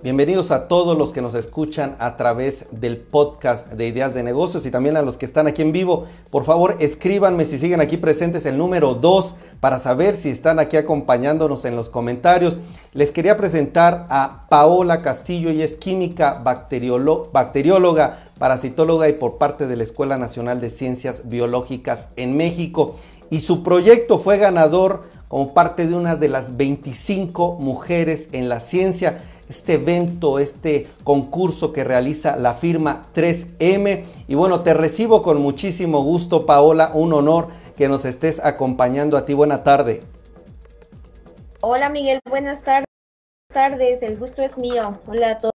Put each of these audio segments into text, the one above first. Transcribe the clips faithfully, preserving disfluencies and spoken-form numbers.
Bienvenidos a todos los que nos escuchan a través del podcast de Ideas de Negocios y también a los que están aquí en vivo. Por favor, escríbanme si siguen aquí presentes el número dos para saber si están aquí acompañándonos en los comentarios. Les quería presentar a Paola Castillo. Ella es química, bacteriolo- bacterióloga, parasitóloga y por parte de la Escuela Nacional de Ciencias Biológicas en México. Y su proyecto fue ganador como parte de una de las veinticinco mujeres en la ciencia. Este evento, este concurso que realiza la firma tres eme. Y bueno, te recibo con muchísimo gusto, Paola. Un honor que nos estés acompañando a ti. Buena tarde. Hola, Miguel. Buenas tardes. El gusto es mío. Hola a todos.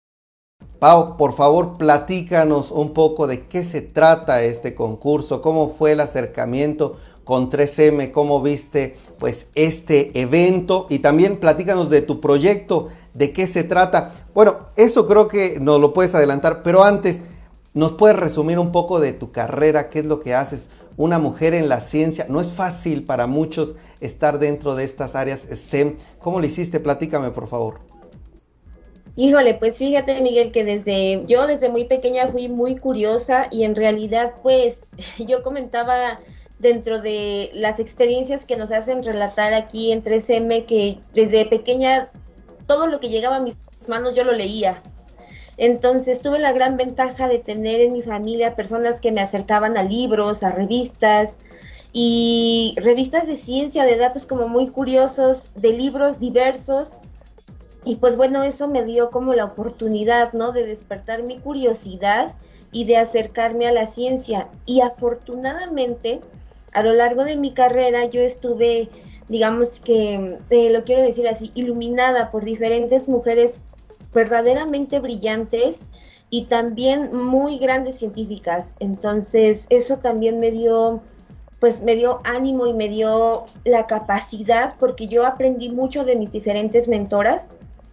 Pau, por favor, platícanos un poco de qué se trata este concurso, cómo fue el acercamiento con tres eme, cómo viste pues este evento y también platícanos de tu proyecto, de qué se trata. Bueno, eso creo que nos lo puedes adelantar, pero antes, ¿nos puedes resumir un poco de tu carrera? ¿Qué es lo que haces? Una mujer en la ciencia, no es fácil para muchos estar dentro de estas áreas STEM. ¿Cómo lo hiciste? Platícame, por favor. Híjole, pues fíjate, Miguel, que desde yo desde muy pequeña fui muy curiosa y en realidad pues yo comentaba dentro de las experiencias que nos hacen relatar aquí en tres eme que desde pequeña todo lo que llegaba a mis manos yo lo leía. Entonces tuve la gran ventaja de tener en mi familia personas que me acercaban a libros, a revistas y revistas de ciencia, de datos como muy curiosos, de libros diversos. Y pues bueno, eso me dio como la oportunidad, ¿no?, de despertar mi curiosidad y de acercarme a la ciencia. Y afortunadamente, a lo largo de mi carrera, yo estuve, digamos que, eh, lo quiero decir así, iluminada por diferentes mujeres verdaderamente brillantes y también muy grandes científicas. Entonces, eso también me dio, pues me dio ánimo y me dio la capacidad, porque yo aprendí mucho de mis diferentes mentoras,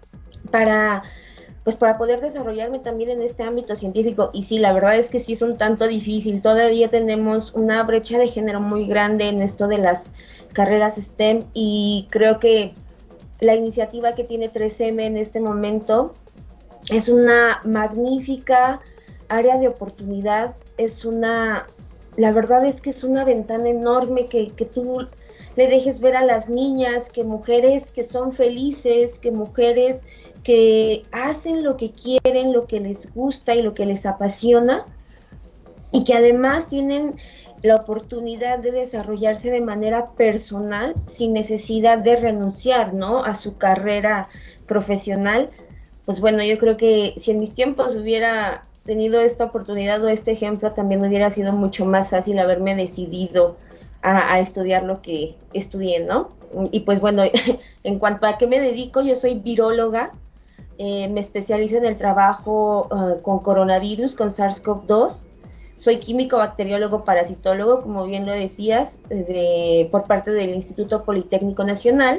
para pues para poder desarrollarme también en este ámbito científico. Y sí, la verdad es que sí es un tanto difícil, todavía tenemos una brecha de género muy grande en esto de las carreras STEM y creo que la iniciativa que tiene tres eme en este momento es una magnífica área de oportunidad, es una, la verdad es que es una ventana enorme que, que tú le dejes ver a las niñas, que mujeres que son felices, que mujeres que hacen lo que quieren, lo que les gusta y lo que les apasiona, y que además tienen la oportunidad de desarrollarse de manera personal sin necesidad de renunciar, ¿no?, a su carrera profesional. Pues bueno, yo creo que si en mis tiempos hubiera tenido esta oportunidad o este ejemplo, también hubiera sido mucho más fácil haberme decidido a, a estudiar lo que estudié, ¿no? Y pues bueno, en cuanto a qué me dedico, yo soy viróloga. Eh, me especializo en el trabajo uh, con coronavirus, con SARS CoV dos. Soy químico, bacteriólogo, parasitólogo, como bien lo decías, de, por parte del Instituto Politécnico Nacional.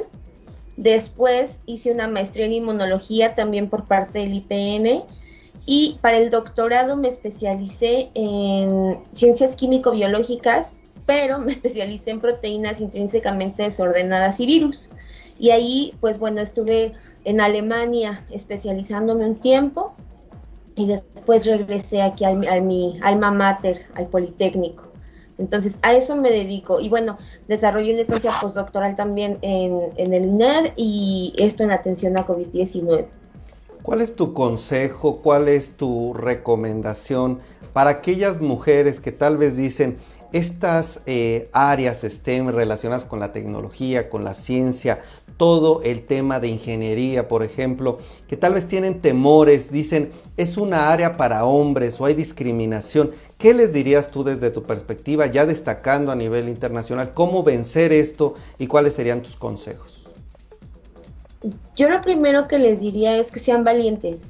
Después hice una maestría en inmunología también por parte del i pe ene. Y para el doctorado me especialicé en ciencias químico-biológicas, pero me especialicé en proteínas intrínsecamente desordenadas y virus. Y ahí, pues bueno, estuve en Alemania especializándome un tiempo y después regresé aquí a mi, a mi alma mater, al Politécnico. Entonces, a eso me dedico. Y bueno, desarrollé una estancia postdoctoral también en, en el i ene e erre y esto en atención a COVID diecinueve. ¿Cuál es tu consejo, cuál es tu recomendación para aquellas mujeres que tal vez dicen estas eh, áreas STEM relacionadas con la tecnología, con la ciencia, todo el tema de ingeniería, por ejemplo, que tal vez tienen temores, dicen es una área para hombres o hay discriminación? ¿Qué les dirías tú desde tu perspectiva, ya destacando a nivel internacional, cómo vencer esto y cuáles serían tus consejos? Yo lo primero que les diría es que sean valientes,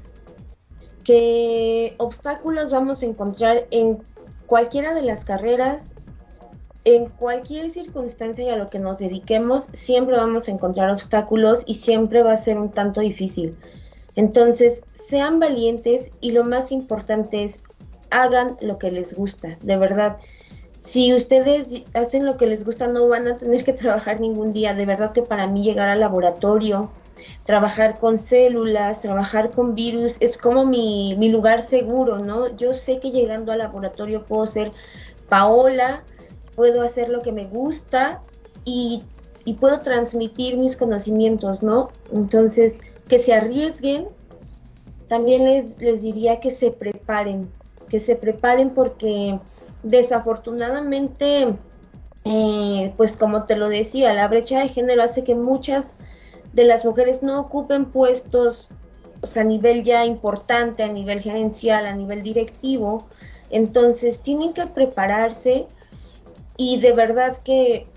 que obstáculos vamos a encontrar en cualquiera de las carreras, en cualquier circunstancia y a lo que nos dediquemos, siempre vamos a encontrar obstáculos y siempre va a ser un tanto difícil. Entonces, sean valientes y lo más importante es, hagan lo que les gusta, de verdad. si ustedes hacen lo que les gusta, no van a tener que trabajar ningún día. De verdad que para mí llegar al laboratorio, trabajar con células, trabajar con virus, es como mi, mi lugar seguro, ¿no? Yo sé que llegando al laboratorio puedo ser Paola, puedo hacer lo que me gusta y, y puedo transmitir mis conocimientos, ¿no? Entonces, que se arriesguen. También les, les diría que se preparen, que se preparen porque desafortunadamente, eh, pues como te lo decía, la brecha de género hace que muchas de las mujeres no ocupen puestos, pues, a nivel ya importante, a nivel gerencial, a nivel directivo. Entonces tienen que prepararse y de verdad que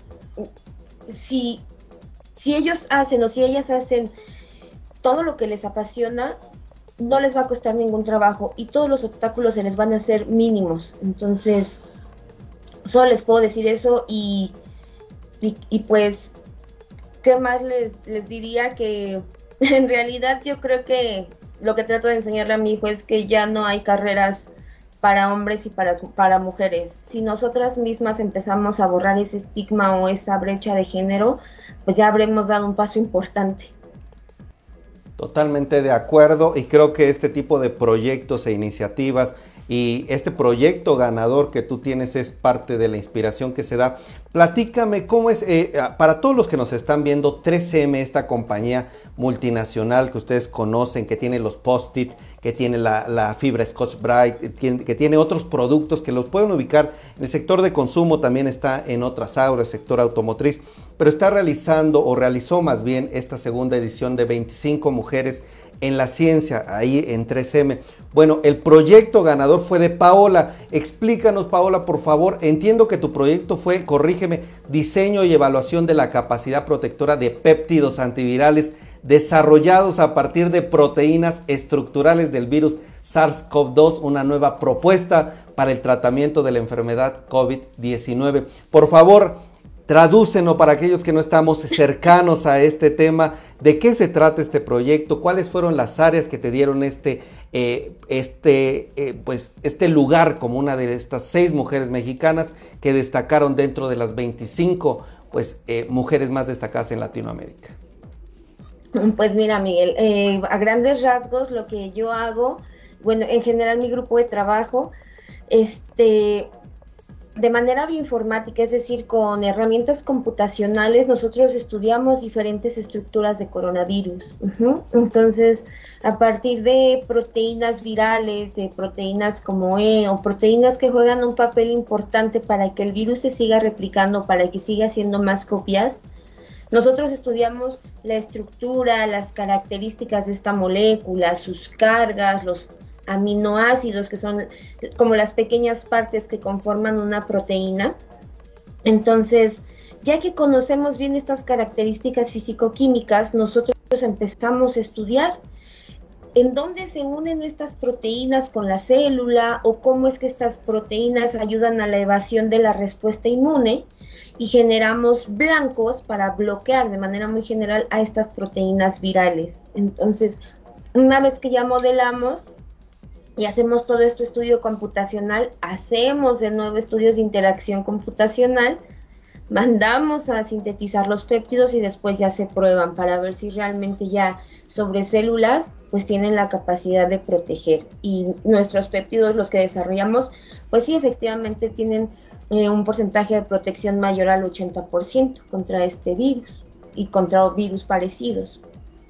si, si ellos hacen o si ellas hacen todo lo que les apasiona, no les va a costar ningún trabajo y todos los obstáculos se les van a hacer mínimos. Entonces, solo les puedo decir eso y, y, y pues, ¿qué más les, les diría? Que en realidad yo creo que lo que trato de enseñarle a mi hijo es que ya no hay carreras para hombres y para, para mujeres. Si nosotras mismas empezamos a borrar ese estigma o esa brecha de género, pues ya habremos dado un paso importante. Totalmente de acuerdo, y creo que este tipo de proyectos e iniciativas y este proyecto ganador que tú tienes es parte de la inspiración que se da. Platícame cómo es, eh, para todos los que nos están viendo, tres eme, esta compañía multinacional que ustedes conocen, que tiene los Post-it, que tiene la, la fibra Scotch-Brite, que tiene otros productos que los pueden ubicar en el sector de consumo, también está en otras áreas, sector automotriz, pero está realizando o realizó más bien esta segunda edición de veinticinco mujeres en la ciencia, ahí en tres eme. Bueno, el proyecto ganador fue de Paola. Explícanos, Paola, por favor. Entiendo que tu proyecto fue, corrígeme, diseño y evaluación de la capacidad protectora de péptidos antivirales desarrollados a partir de proteínas estructurales del virus SARS CoV dos, una nueva propuesta para el tratamiento de la enfermedad COVID diecinueve. Por favor, tradúcenos para aquellos que no estamos cercanos a este tema, de qué se trata este proyecto, cuáles fueron las áreas que te dieron este, eh, este, eh, pues, este lugar como una de estas seis mujeres mexicanas que destacaron dentro de las veinticinco pues, eh, mujeres más destacadas en Latinoamérica. Pues mira, Miguel, eh, a grandes rasgos lo que yo hago, bueno, en general mi grupo de trabajo, este... de manera bioinformática, es decir, con herramientas computacionales, nosotros estudiamos diferentes estructuras de coronavirus. Uh-huh. Entonces, a partir de proteínas virales, de proteínas como E o proteínas que juegan un papel importante para que el virus se siga replicando, para que siga haciendo más copias, nosotros estudiamos la estructura, las características de esta molécula, sus cargas, los aminoácidos, que son como las pequeñas partes que conforman una proteína. Entonces, ya que conocemos bien estas características físico-químicas, nosotros empezamos a estudiar en dónde se unen estas proteínas con la célula o cómo es que estas proteínas ayudan a la evasión de la respuesta inmune, y generamos blancos para bloquear de manera muy general a estas proteínas virales. Entonces, una vez que ya modelamos y hacemos todo este estudio computacional, hacemos de nuevo estudios de interacción computacional, mandamos a sintetizar los péptidos y después ya se prueban para ver si realmente ya sobre células pues tienen la capacidad de proteger. Y nuestros péptidos, los que desarrollamos, pues sí, efectivamente tienen eh, un porcentaje de protección mayor al ochenta por ciento contra este virus y contra virus parecidos.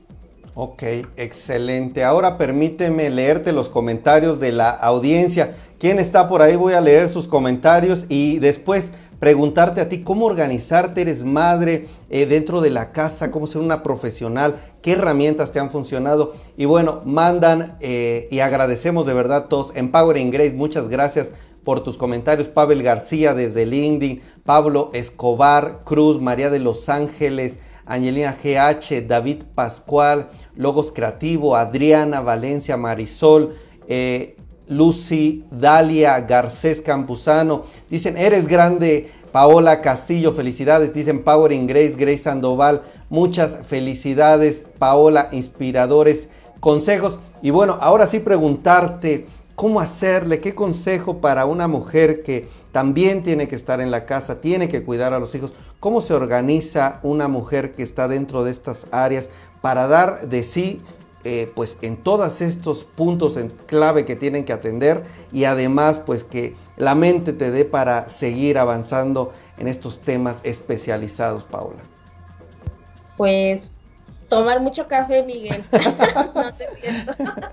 Ok, excelente. Ahora permíteme leerte los comentarios de la audiencia. ¿Quién está por ahí? Voy a leer sus comentarios y después preguntarte a ti cómo organizarte. Eres madre eh, dentro de la casa, cómo ser una profesional, qué herramientas te han funcionado. Y bueno, mandan eh, y agradecemos de verdad todos. Empowering Grace, muchas gracias por tus comentarios. Pavel García desde LinkedIn, Pablo Escobar Cruz, María de Los Ángeles, Angelina G H, David Pascual, Logos Creativo, Adriana Valencia, Marisol, eh, Lucy, Dalia, Garcés Campuzano. Dicen, eres grande, Paola Castillo, felicidades. Dicen Powering Grace, Grace Sandoval, muchas felicidades, Paola, inspiradores consejos. Y bueno, ahora sí preguntarte, ¿Cómo hacerle? ¿Qué consejo para una mujer que también tiene que estar en la casa, tiene que cuidar a los hijos? ¿Cómo se organiza una mujer que está dentro de estas áreas para dar de sí, eh, pues en todos estos puntos en clave que tienen que atender, y además pues que la mente te dé para seguir avanzando en estos temas especializados, Paola? Pues tomar mucho café, Miguel. No te siento.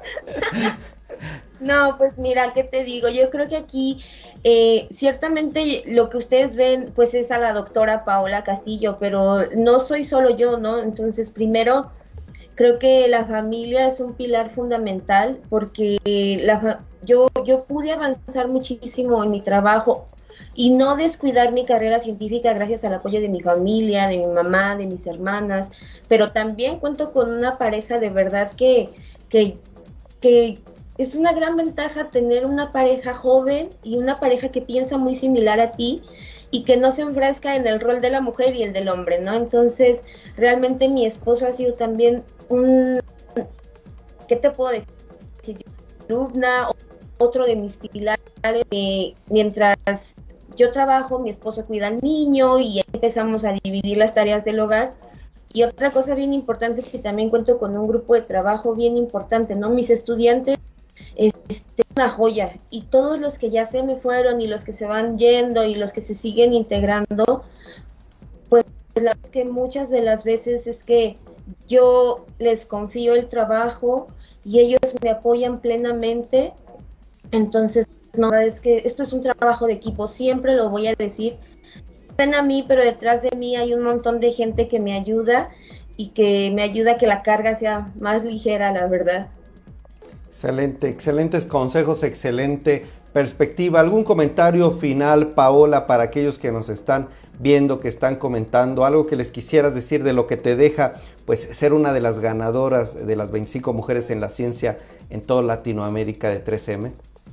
No, pues mira, ¿qué te digo? Yo creo que aquí eh, ciertamente lo que ustedes ven pues es a la doctora Paola Castillo, pero no soy solo yo, ¿no? Entonces, primero, creo que la familia es un pilar fundamental porque la fa yo, yo pude avanzar muchísimo en mi trabajo y no descuidar mi carrera científica gracias al apoyo de mi familia, de mi mamá, de mis hermanas, pero también cuento con una pareja de verdad que, que, que es una gran ventaja tener una pareja joven y una pareja que piensa muy similar a ti y que no se enfrasca en el rol de la mujer y el del hombre, ¿no? Entonces, realmente mi esposo ha sido también un, ¿qué te puedo decir? Alumna, otro de mis pilares, eh, mientras yo trabajo, mi esposo cuida al niño y empezamos a dividir las tareas del hogar. Y otra cosa bien importante es que también cuento con un grupo de trabajo bien importante, ¿no? Mis estudiantes, este, una joya, y todos los que ya se me fueron y los que se van yendo y los que se siguen integrando, pues la verdad es que muchas de las veces es que yo les confío el trabajo y ellos me apoyan plenamente. Entonces, no, es que esto es un trabajo de equipo, siempre lo voy a decir. Ven a mí, pero detrás de mí hay un montón de gente que me ayuda y que me ayuda a que la carga sea más ligera, la verdad. Excelente, excelentes consejos, excelente perspectiva. ¿Algún comentario final, Paola, para aquellos que nos están viendo, que están comentando? Algo que les quisieras decir de lo que te deja pues ser una de las ganadoras de las veinticinco mujeres en la ciencia en toda Latinoamérica de tres eme.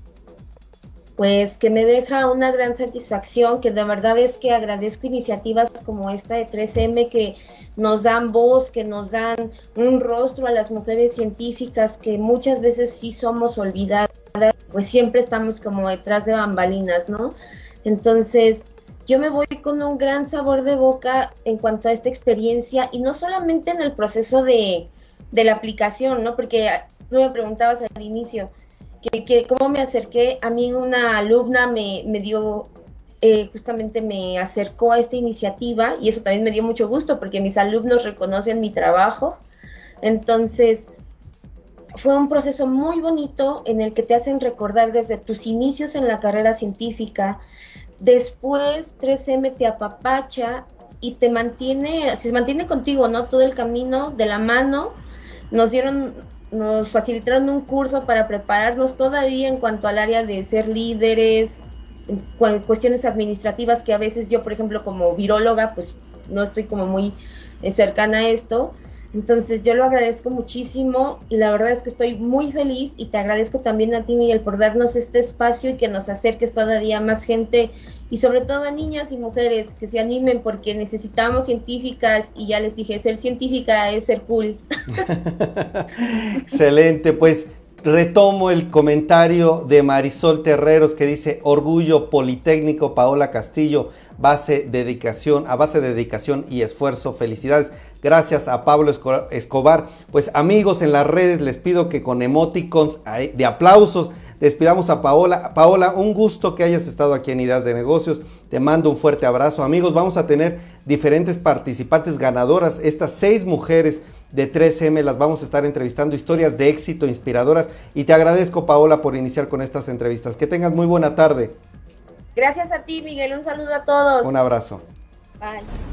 Pues que me deja una gran satisfacción, que de verdad es que agradezco iniciativas como esta de tres eme que nos dan voz, que nos dan un rostro a las mujeres científicas que muchas veces sí somos olvidadas, pues siempre estamos como detrás de bambalinas, ¿no? Entonces, yo me voy con un gran sabor de boca en cuanto a esta experiencia, y no solamente en el proceso de, de la aplicación, ¿no? Porque tú me preguntabas al inicio, Que, que cómo me acerqué. A mí una alumna me, me dio, eh, justamente me acercó a esta iniciativa, y eso también me dio mucho gusto porque mis alumnos reconocen mi trabajo. Entonces, fue un proceso muy bonito en el que te hacen recordar desde tus inicios en la carrera científica. Después tres eme te apapacha y te mantiene, se mantiene contigo, ¿no? Todo el camino de la mano. Nos dieron... Nos facilitaron un curso para prepararnos todavía en cuanto al área de ser líderes, en cuestiones administrativas que a veces yo, por ejemplo, como viróloga, pues no estoy como muy eh, cercana a esto. Entonces yo lo agradezco muchísimo y la verdad es que estoy muy feliz, y te agradezco también a ti, Miguel, por darnos este espacio y que nos acerques todavía más gente, y sobre todo a niñas y mujeres que se animen, porque necesitamos científicas, y ya les dije, ser científica es ser cool. Excelente, pues retomo el comentario de Marisol Terreros que dice: orgullo politécnico Paola Castillo, base dedicación, a base de dedicación y esfuerzo. Felicidades. Gracias a Pablo Escobar. Pues amigos en las redes, les pido que con emoticons de aplausos despidamos a Paola. Paola, un gusto que hayas estado aquí en Ideas de Negocios. Te mando un fuerte abrazo. Amigos, vamos a tener diferentes participantes ganadoras. Estas seis mujeres de tres eme las vamos a estar entrevistando, historias de éxito inspiradoras. Y te agradezco, Paola, por iniciar con estas entrevistas. Que tengas muy buena tarde. Gracias a ti, Miguel. Un saludo a todos. Un abrazo. Bye.